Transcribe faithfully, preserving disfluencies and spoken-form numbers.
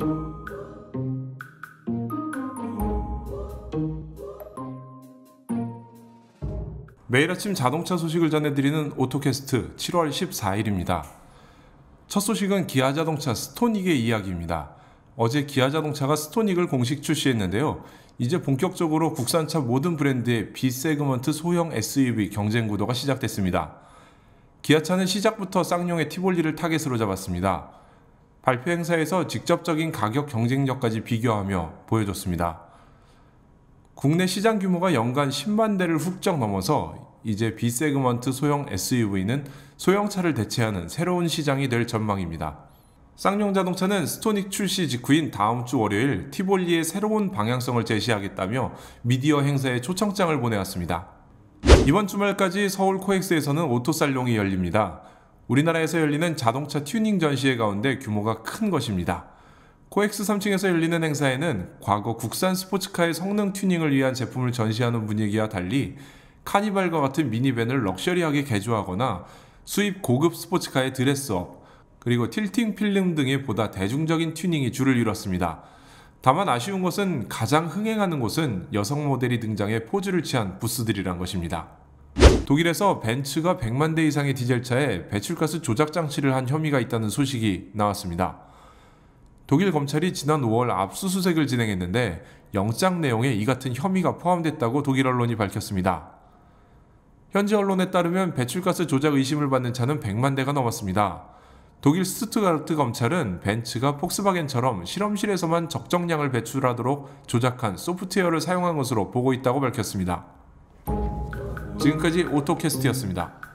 매일 아침 자동차 소식을 전해드리는 오토캐스트 칠월 십사일입니다. 첫 소식은 기아자동차 스토닉의 이야기입니다. 어제 기아자동차가 스토닉을 공식 출시했는데요. 이제 본격적으로 국산차 모든 브랜드의 B세그먼트 소형 에스유브이 경쟁 구도가 시작됐습니다. 기아차는 시작부터 쌍용의 티볼리를 타겟으로 잡았습니다. 발표 행사에서 직접적인 가격 경쟁력까지 비교하며 보여줬습니다. 국내 시장 규모가 연간 십만 대를 훌쩍 넘어서 이제 B세그먼트 소형 에스유브이는 소형차를 대체하는 새로운 시장이 될 전망입니다. 쌍용자동차는 스토닉 출시 직후인 다음 주 월요일 티볼리의 새로운 방향성을 제시하겠다며 미디어 행사에 초청장을 보내왔습니다. 이번 주말까지 서울 코엑스에서는 오토살롱이 열립니다. 우리나라에서 열리는 자동차 튜닝 전시회 가운데 규모가 큰 것입니다. 코엑스 삼 층에서 열리는 행사에는 과거 국산 스포츠카의 성능 튜닝을 위한 제품을 전시하는 분위기와 달리 카니발과 같은 미니밴을 럭셔리하게 개조하거나 수입 고급 스포츠카의 드레스업, 그리고 틸팅 필름 등의 보다 대중적인 튜닝이 주를 이뤘습니다. 다만 아쉬운 것은 가장 흥행하는 곳은 여성 모델이 등장해 포즈를 취한 부스들이란 것입니다. 독일에서 벤츠가 백만 대 이상의 디젤차에 배출가스 조작 장치를 한 혐의가 있다는 소식이 나왔습니다. 독일 검찰이 지난 오월 압수수색을 진행했는데 영장 내용에 이 같은 혐의가 포함됐다고 독일 언론이 밝혔습니다. 현지 언론에 따르면 배출가스 조작 의심을 받는 차는 백만 대가 넘었습니다. 독일 스투트가르트 검찰은 벤츠가 폭스바겐처럼 실험실에서만 적정량을 배출하도록 조작한 소프트웨어를 사용한 것으로 보고 있다고 밝혔습니다. 지금까지 오토캐스트였습니다.